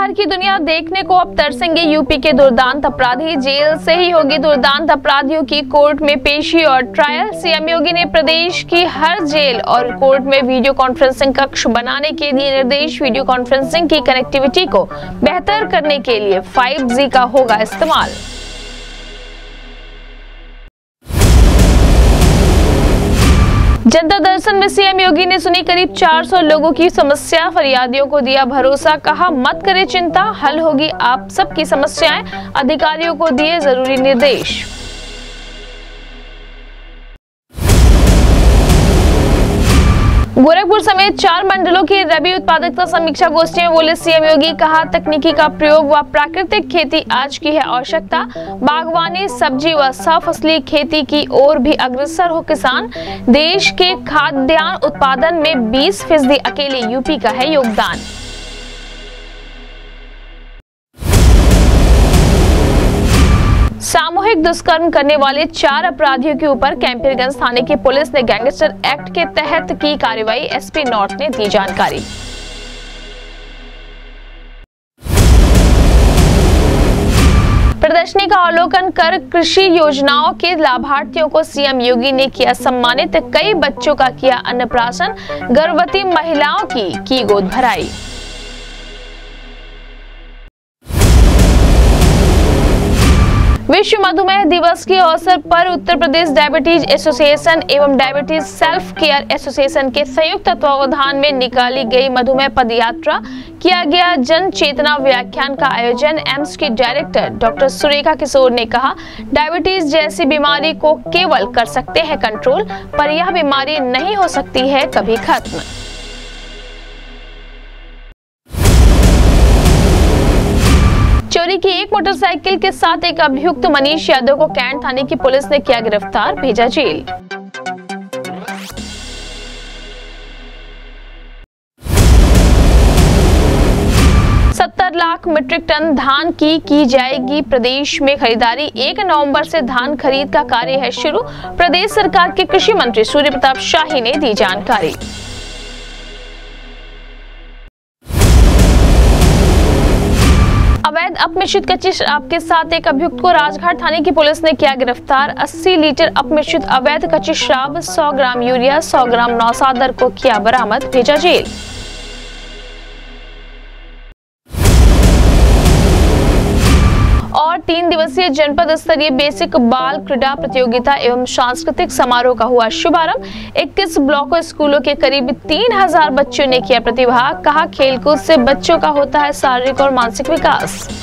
बाहर की दुनिया देखने को अब तरसेंगे यूपी के दुर्दांत अपराधी। जेल से ही होगी दुर्दांत अपराधियों की कोर्ट में पेशी और ट्रायल। सीएम योगी ने प्रदेश की हर जेल और कोर्ट में वीडियो कॉन्फ्रेंसिंग कक्ष बनाने के दिए निर्देश। वीडियो कॉन्फ्रेंसिंग की कनेक्टिविटी को बेहतर करने के लिए 5G का होगा इस्तेमाल। जनता दर्शन में सीएम योगी ने सुनी करीब 400 लोगों की समस्या। फरियादियों को दिया भरोसा, कहा मत करें चिंता, हल होगी आप सबकी समस्याएं। अधिकारियों को दिए जरूरी निर्देश। गोरखपुर समेत 4 मंडलों की रबी उत्पादकता समीक्षा गोष्ठी में बोले सीएम योगी, कहा तकनीकी का प्रयोग व प्राकृतिक खेती आज की है आवश्यकता। बागवानी, सब्जी व सफसली खेती की ओर भी अग्रसर हो किसान। देश के खाद्यान्न उत्पादन में 20% अकेले यूपी का है योगदान। सामूहिक दुष्कर्म करने वाले 4 अपराधियों के ऊपर कैंपरगंज थाने की पुलिस ने गैंगस्टर एक्ट के तहत की कार्रवाई। एसपी नॉर्थ ने दी जानकारी। प्रदर्शनी का अवलोकन कर कृषि योजनाओं के लाभार्थियों को सीएम योगी ने किया सम्मानित। कई बच्चों का किया अन्नप्राशन। गर्भवती महिलाओं की गोद भराई। विश्व मधुमेह दिवस के अवसर पर उत्तर प्रदेश डायबिटीज एसोसिएशन एवं डायबिटीज सेल्फ केयर एसोसिएशन के संयुक्त तत्वावधान में निकाली गई मधुमेह पदयात्रा। किया गया जन चेतना व्याख्यान का आयोजन। एम्स की डायरेक्टर डॉक्टर सुरेखा किशोर ने कहा, डायबिटीज जैसी बीमारी को केवल कर सकते हैं कंट्रोल, पर यह बीमारी नहीं हो सकती है कभी खत्म। चोरी की एक मोटरसाइकिल के साथ एक अभियुक्त मनीष यादव को कैंट थाने की पुलिस ने किया गिरफ्तार, भेजा जेल। $70 लाख मीट्रिक टन धान की जाएगी प्रदेश में खरीदारी। 1 नवंबर से धान खरीद का कार्य है शुरू। प्रदेश सरकार के कृषि मंत्री सूर्य प्रताप शाही ने दी जानकारी। अवैध अपमिश्रित कच्ची शराब के साथ एक अभियुक्त को राजघाट थाने की पुलिस ने किया गिरफ्तार। 80 लीटर अपमिश्रित अवैध कच्ची शराब, 100 ग्राम यूरिया, 100 ग्राम नौसादर को किया बरामद, भेजा जेल। और 3 दिवसीय जनपद स्तरीय बेसिक बाल क्रीड़ा प्रतियोगिता एवं सांस्कृतिक समारोह का हुआ शुभारंभ। 21 ब्लॉकों स्कूलों के करीब 3000 बच्चों ने किया प्रतिभाग। कहा खेलकूद से बच्चों का होता है शारीरिक और मानसिक विकास।